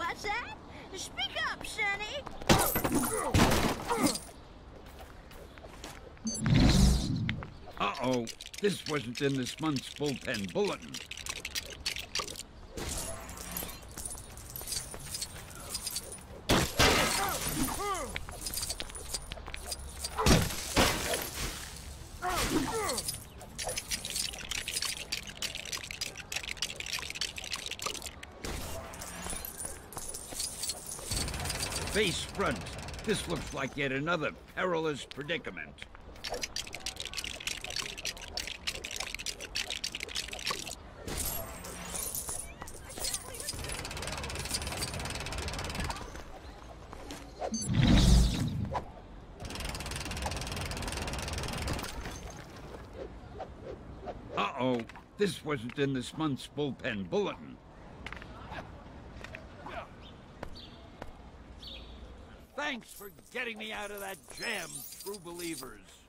What's that? Speak up, Sonny. Uh-oh. This wasn't in this month's bullpen bulletin. Face front. This looks like yet another perilous predicament. Uh-oh. This wasn't in this month's bullpen bulletin. Thanks for getting me out of that jam, true believers.